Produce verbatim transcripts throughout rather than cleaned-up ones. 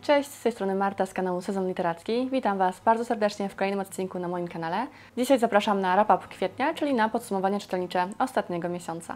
Cześć, z tej strony Marta z kanału Sezon Literacki. Witam Was bardzo serdecznie w kolejnym odcinku na moim kanale. Dzisiaj zapraszam na wrap-up kwietnia, czyli na podsumowanie czytelnicze ostatniego miesiąca.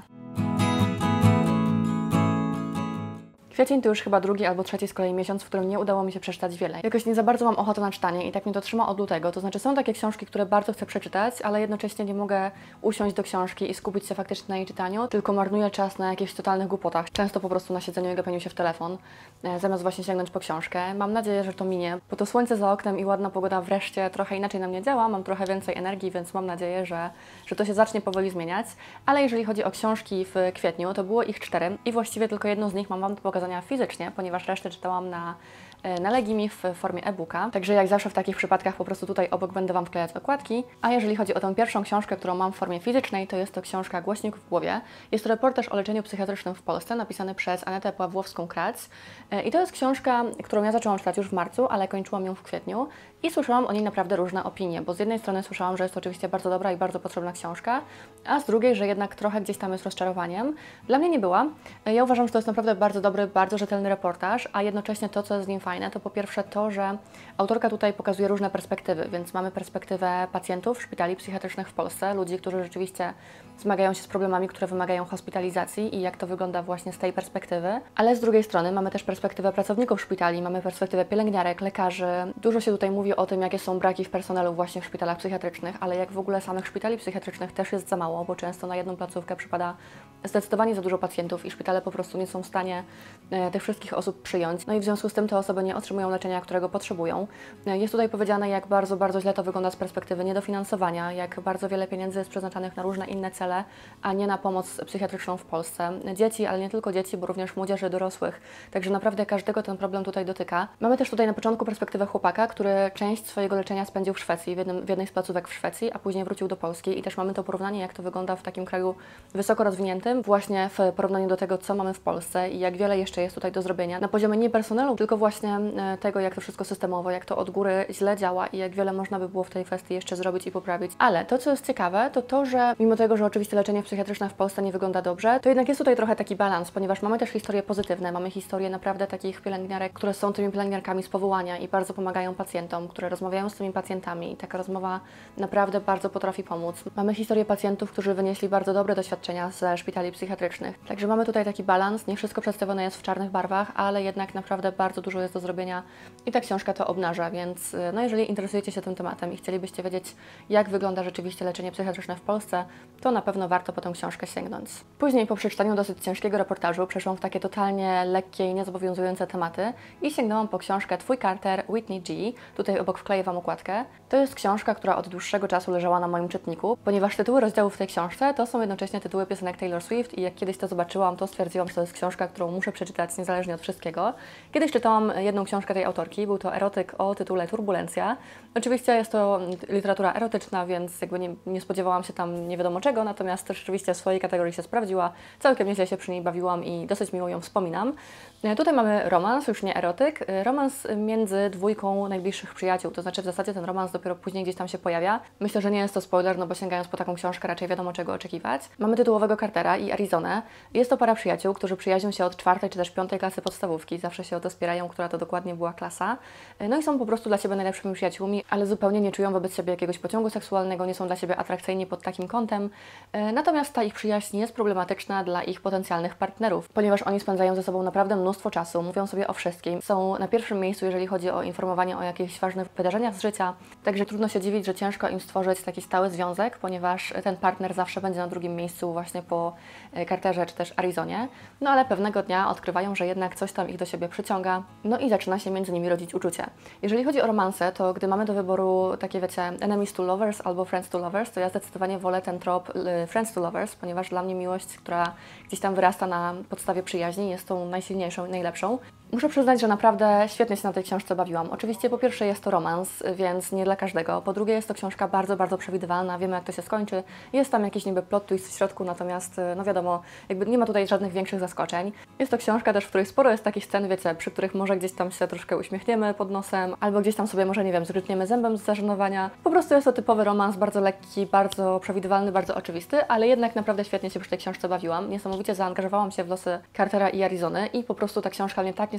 Kwiecień to już chyba drugi albo trzeci z kolei miesiąc, w którym nie udało mi się przeczytać wiele. Jakoś nie za bardzo mam ochotę na czytanie i tak mnie to trzyma od lutego. To znaczy są takie książki, które bardzo chcę przeczytać, ale jednocześnie nie mogę usiąść do książki i skupić się faktycznie na jej czytaniu, tylko marnuję czas na jakichś totalnych głupotach. Często po prostu na siedzeniu i gapieniu się w telefon, zamiast właśnie sięgnąć po książkę. Mam nadzieję, że to minie, bo to słońce za oknem i ładna pogoda wreszcie trochę inaczej na mnie działa, mam trochę więcej energii, więc mam nadzieję, że, że to się zacznie powoli zmieniać. Ale jeżeli chodzi o książki w kwietniu, to było ich cztery i właściwie tylko jedną z nich mam Wam do pokazania fizycznie, ponieważ resztę czytałam na, na Legimi w formie e-booka. Także jak zawsze w takich przypadkach po prostu tutaj obok będę Wam wklejać okładki. A jeżeli chodzi o tę pierwszą książkę, którą mam w formie fizycznej, to jest to książka Głośnik w głowie. Jest to reportaż o leczeniu psychiatrycznym w Polsce, napisany przez Anetę Pawłowską-Krac. I to jest książka, którą ja zaczęłam czytać już w marcu, ale kończyłam ją w kwietniu. I słyszałam o niej naprawdę różne opinie, bo z jednej strony słyszałam, że jest to oczywiście bardzo dobra i bardzo potrzebna książka, a z drugiej, że jednak trochę gdzieś tam jest rozczarowaniem. Dla mnie nie była. Ja uważam, że to jest naprawdę bardzo dobry, bardzo rzetelny reportaż, a jednocześnie to, co jest z nim fajne, to po pierwsze to, że autorka tutaj pokazuje różne perspektywy, więc mamy perspektywę pacjentów szpitali psychiatrycznych w Polsce, ludzi, którzy rzeczywiście zmagają się z problemami, które wymagają hospitalizacji i jak to wygląda właśnie z tej perspektywy. Ale z drugiej strony mamy też perspektywę pracowników szpitali, mamy perspektywę pielęgniarek, lekarzy. Dużo się tutaj mówi o tym, jakie są braki w personelu właśnie w szpitalach psychiatrycznych, ale jak w ogóle samych szpitali psychiatrycznych też jest za mało, bo często na jedną placówkę przypada zdecydowanie za dużo pacjentów i szpitale po prostu nie są w stanie e, tych wszystkich osób przyjąć. No i w związku z tym te osoby nie otrzymują leczenia, którego potrzebują. E, jest tutaj powiedziane, jak bardzo, bardzo źle to wygląda z perspektywy niedofinansowania, jak bardzo wiele pieniędzy jest przeznaczanych na różne inne cele, a nie na pomoc psychiatryczną w Polsce. Dzieci, ale nie tylko dzieci, bo również młodzieży, dorosłych. Także naprawdę każdego ten problem tutaj dotyka. Mamy też tutaj na początku perspektywę chłopaka, który część swojego leczenia spędził w Szwecji, w, jednym, w jednej z placówek w Szwecji, a później wrócił do Polski i też mamy to porównanie, jak to wygląda w takim kraju wysoko rozwiniętym, właśnie w porównaniu do tego, co mamy w Polsce i jak wiele jeszcze jest tutaj do zrobienia na poziomie nie personelu, tylko właśnie tego, jak to wszystko systemowo, jak to od góry źle działa i jak wiele można by było w tej kwestii jeszcze zrobić i poprawić. Ale to, co jest ciekawe, to to, że mimo tego, że oczywiście leczenie psychiatryczne w Polsce nie wygląda dobrze, to jednak jest tutaj trochę taki balans, ponieważ mamy też historie pozytywne, mamy historie naprawdę takich pielęgniarek, które są tymi pielęgniarkami z powołania i bardzo pomagają pacjentom, które rozmawiają z tymi pacjentami i taka rozmowa naprawdę bardzo potrafi pomóc. Mamy historię pacjentów, którzy wynieśli bardzo dobre doświadczenia ze szpitali psychiatrycznych. Także mamy tutaj taki balans, nie wszystko przedstawione jest w czarnych barwach, ale jednak naprawdę bardzo dużo jest do zrobienia i ta książka to obnaża, więc no jeżeli interesujecie się tym tematem i chcielibyście wiedzieć, jak wygląda rzeczywiście leczenie psychiatryczne w Polsce, to na pewno warto po tę książkę sięgnąć. Później po przeczytaniu dosyć ciężkiego reportażu przeszłam w takie totalnie lekkie i niezobowiązujące tematy i sięgnęłam po książkę Twój Carter Whitney G. Tutaj obok wkleję Wam okładkę. To jest książka, która od dłuższego czasu leżała na moim czytniku, ponieważ tytuły rozdziałów w tej książce to są jednocześnie tytuły piosenek Taylor Swift i jak kiedyś to zobaczyłam, to stwierdziłam, że to jest książka, którą muszę przeczytać niezależnie od wszystkiego. Kiedyś czytałam jedną książkę tej autorki, był to erotyk o tytule Turbulencja. Oczywiście jest to literatura erotyczna, więc jakby nie, nie spodziewałam się tam nie wiadomo czego, natomiast też rzeczywiście w swojej kategorii się sprawdziła. Całkiem nieźle się przy niej bawiłam i dosyć miło ją wspominam. Tutaj mamy romans, już nie erotyk, romans między dwójką najbliższych przyjaciół, to znaczy w zasadzie ten romans dopiero później gdzieś tam się pojawia. Myślę, że nie jest to spoiler, no bo sięgając po taką książkę raczej wiadomo czego oczekiwać. Mamy tytułowego Cartera i Arizonę. Jest to para przyjaciół, którzy przyjaźnią się od czwartej czy też piątej klasy podstawówki, zawsze się o to spierają, która to dokładnie była klasa. No i są po prostu dla siebie najlepszymi przyjaciółmi, ale zupełnie nie czują wobec siebie jakiegoś pociągu seksualnego, nie są dla siebie atrakcyjni pod takim kątem. Natomiast ta ich przyjaźń jest problematyczna dla ich potencjalnych partnerów, ponieważ oni spędzają ze sobą naprawdę mnóstwo czasu, mówią sobie o wszystkim, są na pierwszym miejscu, jeżeli chodzi o informowanie o jakichś ważnych wydarzeniach z życia, także trudno się dziwić, że ciężko im stworzyć taki stały związek, ponieważ ten partner zawsze będzie na drugim miejscu właśnie po Carterze czy też Arizonie, no ale pewnego dnia odkrywają, że jednak coś tam ich do siebie przyciąga, no i zaczyna się między nimi rodzić uczucie. Jeżeli chodzi o romanse, to gdy mamy do wyboru takie, wiecie, enemies to lovers albo friends to lovers, to ja zdecydowanie wolę ten trop friends to lovers, ponieważ dla mnie miłość, która gdzieś tam wyrasta na podstawie przyjaźni, jest tą najsilniejszą i najlepszą. Muszę przyznać, że naprawdę świetnie się na tej książce bawiłam. Oczywiście po pierwsze jest to romans, więc nie dla każdego. Po drugie jest to książka bardzo, bardzo przewidywalna, wiemy jak to się skończy. Jest tam jakiś niby plot twist w środku, natomiast no wiadomo, jakby nie ma tutaj żadnych większych zaskoczeń. Jest to książka też, w której sporo jest takich scen, wiecie, przy których może gdzieś tam się troszkę uśmiechniemy pod nosem, albo gdzieś tam sobie może, nie wiem, zgrytniemy zębem z zażenowania. Po prostu jest to typowy romans, bardzo lekki, bardzo przewidywalny, bardzo oczywisty, ale jednak naprawdę świetnie się przy tej książce bawiłam. Niesamowicie zaangażowałam się w losy Cartera i Arizony i po prostu ta książka mnie tak nie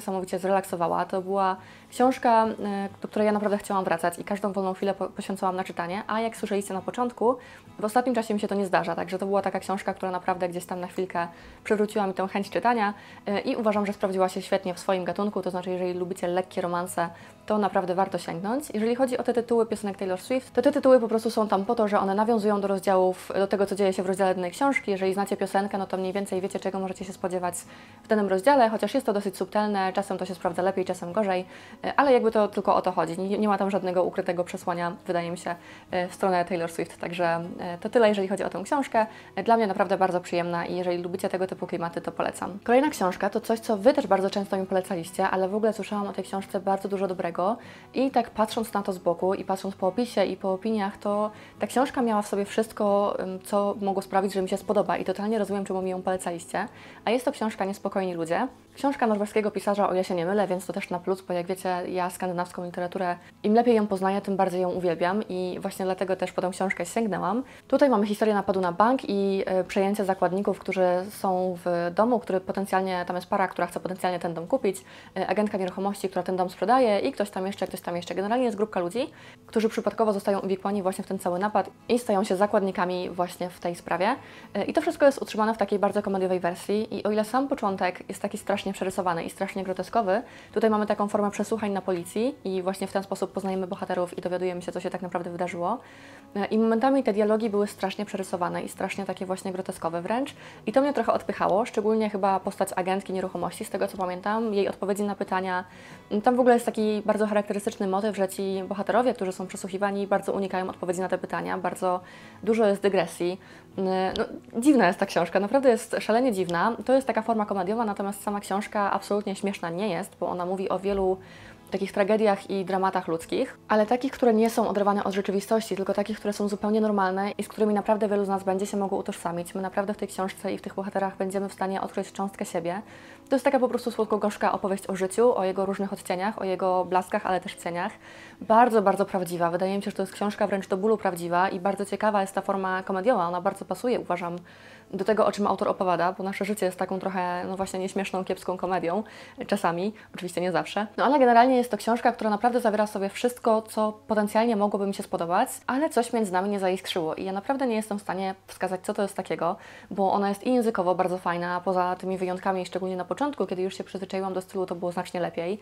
niesamowicie zrelaksowała. To była książka, do której ja naprawdę chciałam wracać i każdą wolną chwilę poświęcałam na czytanie, a jak słyszeliście na początku, w ostatnim czasie mi się to nie zdarza, także to była taka książka, która naprawdę gdzieś tam na chwilkę przywróciła mi tę chęć czytania i uważam, że sprawdziła się świetnie w swoim gatunku, to znaczy jeżeli lubicie lekkie romanse, to naprawdę warto sięgnąć. Jeżeli chodzi o te tytuły piosenek Taylor Swift, to te tytuły po prostu są tam po to, że one nawiązują do rozdziałów, do tego, co dzieje się w rozdziale danej książki. Jeżeli znacie piosenkę, no to mniej więcej wiecie, czego możecie się spodziewać w danym rozdziale, chociaż jest to dosyć subtelne, czasem to się sprawdza lepiej, czasem gorzej, ale jakby to tylko o to chodzi. Nie, nie ma tam żadnego ukrytego przesłania, wydaje mi się, w stronę Taylor Swift, także to tyle, jeżeli chodzi o tę książkę. Dla mnie naprawdę bardzo przyjemna i jeżeli lubicie tego typu klimaty, to polecam. Kolejna książka to coś, co Wy też bardzo często mi polecaliście, ale w ogóle słyszałam o tej książce bardzo dużo dobrego i tak patrząc na to z boku i patrząc po opisie i po opiniach, to ta książka miała w sobie wszystko, co mogło sprawić, że mi się spodoba i totalnie rozumiem, czemu mi ją polecaliście. A jest to książka Niespokojni ludzie. Książka norweskiego pisarza, o ile się nie mylę, więc to też na plus, bo jak wiecie, ja skandynawską literaturę, im lepiej ją poznaję, tym bardziej ją uwielbiam i właśnie dlatego też po tę książkę sięgnęłam. Tutaj mamy historię napadu na bank i y, przejęcie zakładników, którzy są w domu, który potencjalnie, tam jest para, która chce potencjalnie ten dom kupić, y, agentka nieruchomości, która ten dom sprzedaje i ktoś tam jeszcze, ktoś tam jeszcze. Generalnie jest grupka ludzi, którzy przypadkowo zostają uwikłani właśnie w ten cały napad i stają się zakładnikami właśnie w tej sprawie. Y, I to wszystko jest utrzymane w takiej bardzo komediowej wersji i o ile sam początek jest taki strasznie przerysowany i strasznie groteskowy, tutaj mamy taką formę przesłuchań na policji i właśnie w ten sposób poznajemy bohaterów i dowiadujemy się, co się tak naprawdę wydarzyło. I momentami te dialogi były strasznie przerysowane i strasznie takie właśnie groteskowe wręcz i to mnie trochę odpychało, szczególnie chyba postać agentki nieruchomości, z tego co pamiętam, jej odpowiedzi na pytania. Tam w ogóle jest taki bardzo charakterystyczny motyw, że ci bohaterowie, którzy są przesłuchiwani, bardzo unikają odpowiedzi na te pytania, bardzo dużo jest dygresji. No, dziwna jest ta książka, naprawdę jest szalenie dziwna. To jest taka forma komediowa, natomiast sama książka absolutnie śmieszna nie jest, bo ona mówi o wielu takich tragediach i dramatach ludzkich, ale takich, które nie są oderwane od rzeczywistości, tylko takich, które są zupełnie normalne i z którymi naprawdę wielu z nas będzie się mogło utożsamić. My naprawdę w tej książce i w tych bohaterach będziemy w stanie odkryć cząstkę siebie. To jest taka po prostu słodko-gorzka opowieść o życiu, o jego różnych odcieniach, o jego blaskach, ale też cieniach. Bardzo, bardzo prawdziwa. Wydaje mi się, że to jest książka wręcz do bólu prawdziwa i bardzo ciekawa jest ta forma komediowa. Ona bardzo pasuje, uważam, do tego, o czym autor opowiada, bo nasze życie jest taką trochę, no właśnie, nieśmieszną, kiepską komedią, czasami, oczywiście nie zawsze. No ale generalnie jest to książka, która naprawdę zawiera w sobie wszystko, co potencjalnie mogłoby mi się spodobać, ale coś między nami nie zaiskrzyło i ja naprawdę nie jestem w stanie wskazać, co to jest takiego, bo ona jest i językowo bardzo fajna, poza tymi wyjątkami, szczególnie na początku, kiedy już się przyzwyczaiłam do stylu, to było znacznie lepiej,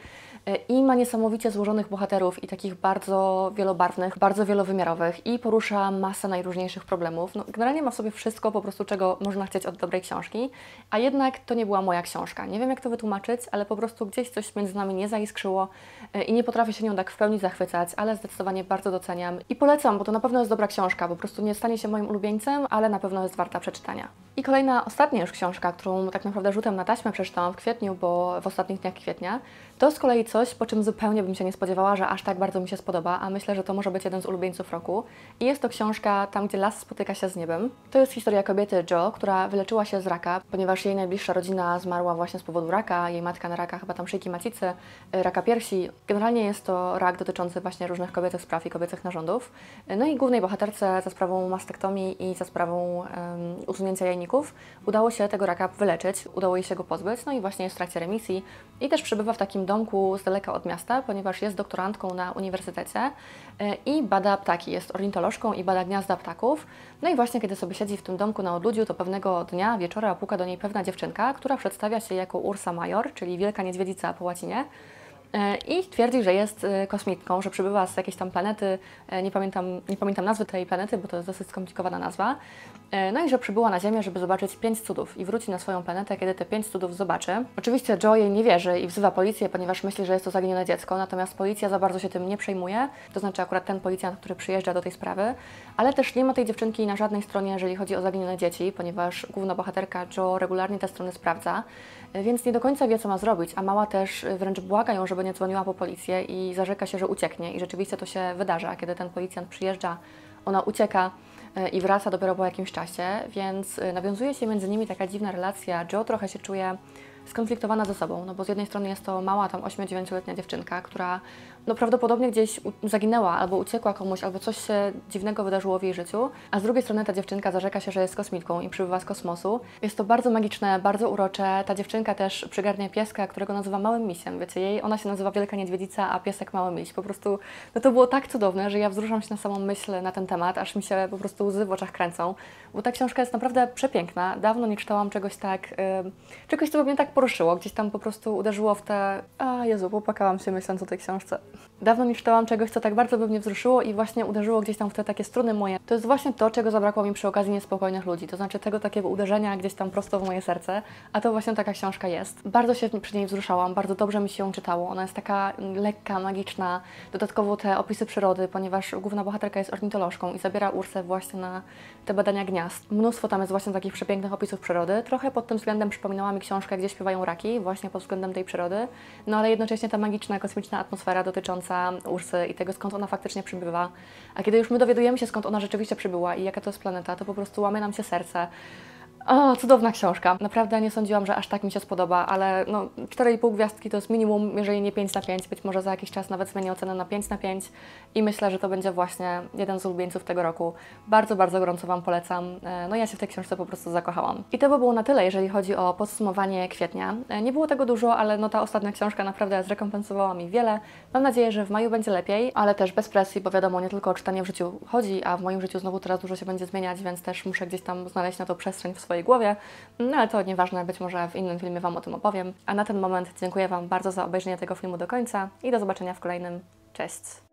i ma niesamowicie złożonych bohaterów i takich bardzo wielobarwnych, bardzo wielowymiarowych i porusza masę najróżniejszych problemów. No, generalnie ma w sobie wszystko, po prostu czego można chcieć od dobrej książki, a jednak to nie była moja książka. Nie wiem, jak to wytłumaczyć, ale po prostu gdzieś coś między nami nie zaiskrzyło i nie potrafię się nią tak w pełni zachwycać, ale zdecydowanie bardzo doceniam i polecam, bo to na pewno jest dobra książka, po prostu nie stanie się moim ulubieńcem, ale na pewno jest warta przeczytania. I kolejna, ostatnia już książka, którą tak naprawdę rzutem na taśmę przeczytałam w kwietniu, bo w ostatnich dniach kwietnia, to z kolei coś, po czym zupełnie bym się nie spodziewała, że aż tak bardzo mi się spodoba, a myślę, że to może być jeden z ulubieńców roku. I jest to książka Tam, gdzie las spotyka się z niebem. To jest historia kobiety Jo, która wyleczyła się z raka, ponieważ jej najbliższa rodzina zmarła właśnie z powodu raka, jej matka na raka chyba tam szyjki macicy, raka piersi. Generalnie jest to rak dotyczący właśnie różnych kobiecych spraw i kobiecych narządów. No i głównej bohaterce za sprawą mastektomii i za sprawą um, usunięcia jajników udało się tego raka wyleczyć, udało jej się go pozbyć, no i właśnie jest w trakcie remisji i też przebywa w takim domku z daleka od miasta, ponieważ jest doktorantką na uniwersytecie i bada ptaki, jest ornitolożką i bada gniazda ptaków. No i właśnie kiedy sobie siedzi w tym domku na odludziu, to pewnego dnia, wieczora puka do niej pewna dziewczynka, która przedstawia się jako Ursa Major, czyli wielka niedźwiedzica po łacinie. I twierdzi, że jest kosmitką, że przybywa z jakiejś tam planety, nie pamiętam, nie pamiętam nazwy tej planety, bo to jest dosyć skomplikowana nazwa, no i że przybyła na Ziemię, żeby zobaczyć pięć cudów i wróci na swoją planetę, kiedy te pięć cudów zobaczy. Oczywiście Jo jej nie wierzy i wzywa policję, ponieważ myśli, że jest to zaginione dziecko, natomiast policja za bardzo się tym nie przejmuje, to znaczy akurat ten policjant, który przyjeżdża do tej sprawy, ale też nie ma tej dziewczynki na żadnej stronie, jeżeli chodzi o zaginione dzieci, ponieważ główna bohaterka Jo regularnie te strony sprawdza, więc nie do końca wie, co ma zrobić, a mała też wręcz błaga ją, żeby nie dzwoniła po policję i zarzeka się, że ucieknie i rzeczywiście to się wydarza, kiedy ten policjant przyjeżdża, ona ucieka i wraca dopiero po jakimś czasie, więc nawiązuje się między nimi taka dziwna relacja. Jo trochę się czuje skonfliktowana ze sobą, no bo z jednej strony jest to mała, tam ośmiu dziewięcioletnia dziewczynka, która no prawdopodobnie gdzieś u- zaginęła albo uciekła komuś, albo coś się dziwnego wydarzyło w jej życiu, a z drugiej strony ta dziewczynka zarzeka się, że jest kosmitką i przybywa z kosmosu. Jest to bardzo magiczne, bardzo urocze. Ta dziewczynka też przygarnia pieska, którego nazywa Małym Misiem. Wiecie, jej ona się nazywa Wielka Niedźwiedzica, a piesek Mały Miś. Po prostu no to było tak cudowne, że ja wzruszam się na samą myśl na ten temat, aż mi się po prostu łzy w oczach kręcą, bo ta książka jest naprawdę przepiękna. Dawno nie czytałam czegoś tak, yy, czegoś, co by mnie tak poruszyło, gdzieś tam po prostu uderzyło w te... A Jezu, popłakałam się myśląc o tej książce. Dawno nie czytałam czegoś, co tak bardzo by mnie wzruszyło i właśnie uderzyło gdzieś tam w te takie struny moje. To jest właśnie to, czego zabrakło mi przy okazji Niespokojnych Ludzi, to znaczy tego takiego uderzenia gdzieś tam prosto w moje serce, a to właśnie taka książka jest. Bardzo się przy niej wzruszałam, bardzo dobrze mi się ją czytało. Ona jest taka lekka, magiczna, dodatkowo te opisy przyrody, ponieważ główna bohaterka jest ornitolożką i zabiera Ursę właśnie na te badania gniazd. Mnóstwo tam jest właśnie takich przepięknych opisów przyrody. Trochę pod tym względem przypominała mi książkę Gdzie śpiewają raki, właśnie pod względem tej przyrody, no ale jednocześnie ta magiczna, kosmiczna atmosfera dotycząca Ursy i tego, skąd ona faktycznie przybywa. A kiedy już my dowiadujemy się, skąd ona rzeczywiście przybyła i jaka to jest planeta, to po prostu łamie nam się serce. O, cudowna książka. Naprawdę nie sądziłam, że aż tak mi się spodoba, ale no cztery i pół gwiazdki to jest minimum, jeżeli nie pięć na pięć. Być może za jakiś czas nawet zmienię ocenę na pięć na pięć i myślę, że to będzie właśnie jeden z ulubieńców tego roku. Bardzo, bardzo gorąco Wam polecam. No ja się w tej książce po prostu zakochałam. I to by było na tyle, jeżeli chodzi o podsumowanie kwietnia. Nie było tego dużo, ale no ta ostatnia książka naprawdę zrekompensowała mi wiele. Mam nadzieję, że w maju będzie lepiej, ale też bez presji, bo wiadomo, nie tylko o czytanie w życiu chodzi, a w moim życiu znowu teraz dużo się będzie zmieniać, więc też muszę gdzieś tam znaleźć na to przestrzeń w swojej głowie. No ale to nieważne, być może w innym filmie Wam o tym opowiem. A na ten moment dziękuję Wam bardzo za obejrzenie tego filmu do końca i do zobaczenia w kolejnym. Cześć!